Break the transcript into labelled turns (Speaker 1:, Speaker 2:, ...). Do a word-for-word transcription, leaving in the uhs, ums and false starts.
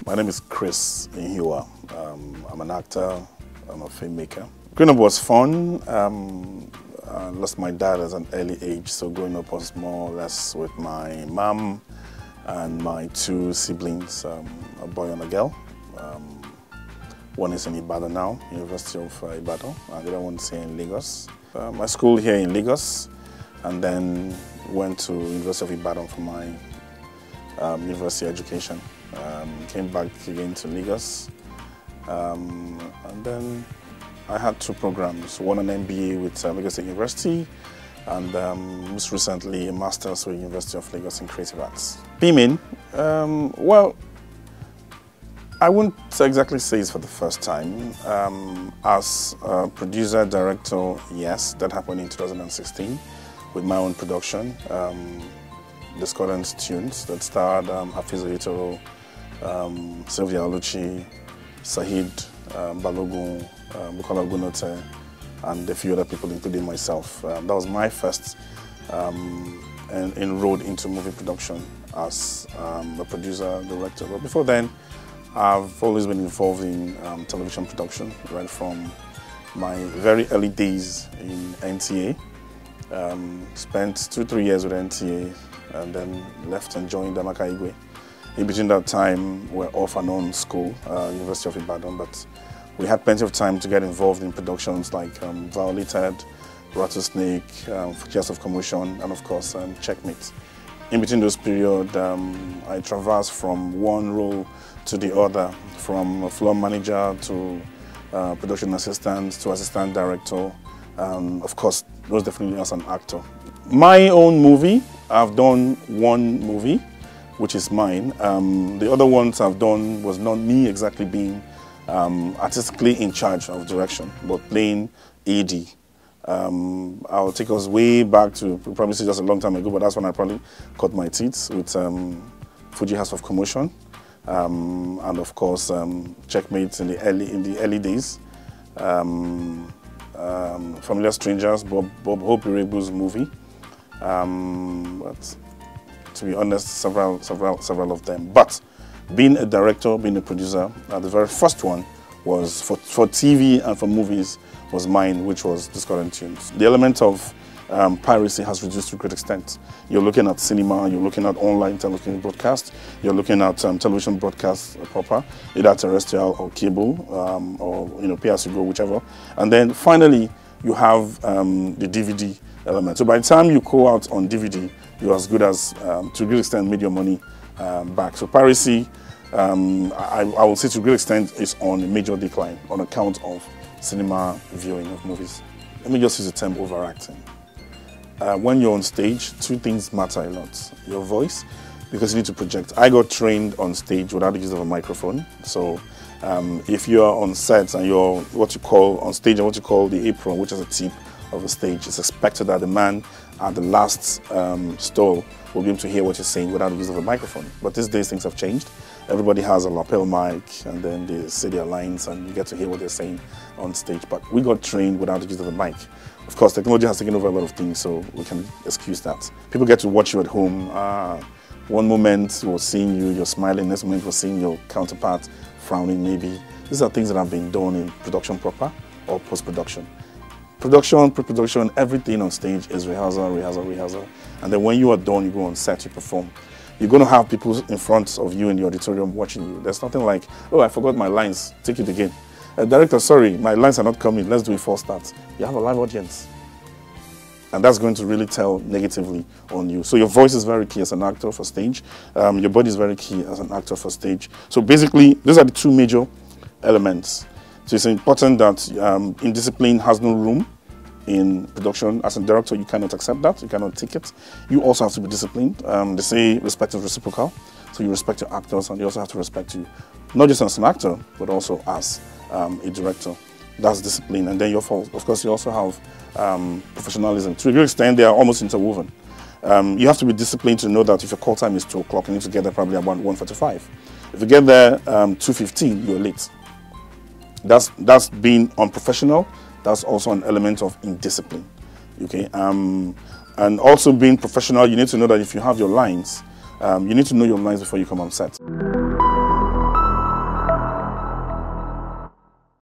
Speaker 1: My name is Chris iheuwa. Um, I'm an actor, I'm a filmmaker. Growing up was fun. Um, I lost my dad at an early age, so growing up was more or less with my mom and my two siblings, um, a boy and a girl. Um, one is in Ibadan now, University of uh, Ibadan, and the other one is here in Lagos. Uh, my school here in Lagos, and then went to University of Ibadan for my um, university education. Um, came back again to Lagos, um, and then I had two programs, one an M B A with uh, Lagos State University, and um, most recently a master's with University of Lagos in Creative Arts. Beaming, um, well, I wouldn't exactly say it's for the first time. Um, as a producer, director, yes, that happened in two thousand sixteen with my own production, um, Discordant Tunes, that starred um, Hafiz Oyetoro, um, Sylvia Oluchi, Sahid um, Balogun, um, Bukola Gunote, and a few other people, including myself. Um, that was my first um, inroad into movie production as um, a producer, director. But before then, I've always been involved in um, television production, right from my very early days in N T A. Um, spent two, three years with N T A, and then left and joined Amaka Igwe. In between that time, we're off and on school, uh, University of Ibadan, but we had plenty of time to get involved in productions like um, Violated, Rattlesnake, um, Years of Commotion, and of course, um, Checkmate. In between those periods, um, I traversed from one role to the other, from a floor manager to uh, production assistant to assistant director, um, of course, most definitely as an actor. My own movie, I've done one movie, which is mine. Um, the other ones I've done was not me exactly being um, artistically in charge of direction, but playing A D. Um, I'll take us way back to, probably just a long time ago, but that's when I probably cut my teeth with um, Fuji House of Commotion, um, and of course um, Checkmate in the early in the early days. Um, um, Familiar Strangers, Bob Bob Hope Irebu's movie. Um, but to be honest, several several several of them. But being a director, being a producer, uh, the very first one was for for T V and for movies was mine, which was Discordant Tunes. The element of um, piracy has reduced to a great extent. You're looking at cinema, you're looking at online television broadcast, you're looking at um, television broadcast proper, either terrestrial or cable, um, or you know, pay as you go, whichever. And then finally, you have um, the D V D element. So by the time you go out on D V D, you're as good as, um, to a great extent, made your money um, back. So piracy, um, I, I will say to a great extent, is on a major decline on account of cinema viewing of movies. Let me just use the term overacting. Uh, when you're on stage, two things matter a lot. Your voice, because you need to project. I got trained on stage without the use of a microphone. So um, if you're on set and you're what you call on stage and what you call the apron, which is a tip of a stage, it's expected that the man at the last um, stall will be able to hear what you're saying without the use of a microphone. But these days things have changed. Everybody has a lapel mic, and then they say their lines and you get to hear what they're saying on stage. But we got trained without the use of a mic. Of course, technology has taken over a lot of things, so we can excuse that. People get to watch you at home. Ah, one moment we're seeing you, you're smiling, next moment we're seeing your counterpart frowning maybe. These are things that have been done in production proper or post-production. Production, pre-production, everything on stage is rehearsal, rehearsal, rehearsal. And then when you are done, you go on set, you perform. You're going to have people in front of you in the auditorium watching you. There's nothing like, oh, I forgot my lines, take it again. Uh, director, sorry, my lines are not coming, let's do it full start. You have a live audience. And that's going to really tell negatively on you. So your voice is very key as an actor for stage. Um, your body is very key as an actor for stage. So basically, those are the two major elements. So it's important that um, indiscipline has no room in production. As a director, you cannot accept that, you cannot take it. You also have to be disciplined. Um, they say respect is reciprocal. So you respect your actors and you also have to respect you, not just as an actor, but also as um, a director. That's discipline. And then, you of course, you also have um, professionalism. To a great extent, they are almost interwoven. Um, you have to be disciplined to know that if your call time is two o'clock, you need to get there probably about one forty-five. If you get there um, two fifteen, you're late. That's, that's being unprofessional. That's also an element of indiscipline. Okay? Um, and also being professional, you need to know that if you have your lines, um, you need to know your lines before you come on set.